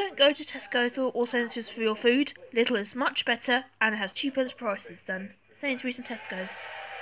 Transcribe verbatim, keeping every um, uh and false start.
Don't go to Tesco's or, or Sainsbury's for your food. Lidl is much better and has cheaper prices than Sainsbury's and Tesco's.